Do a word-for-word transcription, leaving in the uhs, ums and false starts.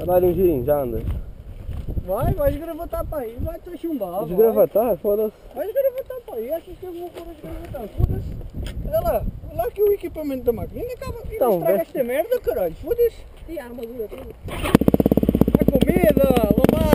Vai dar um girinho, já anda. Vai, vai esgravatar para aí, vai te chumbar. Esgravatar? Foda-se. Vai esgravatar para aí, achas que eu vou pôr a esgravatar? Foda-se. Olha lá, olha lá aqui o equipamento da máquina. Ainda acaba, ainda Então, estraga veste. esta merda, caralho. Foda-se. E a armadura toda. A comida, lambar.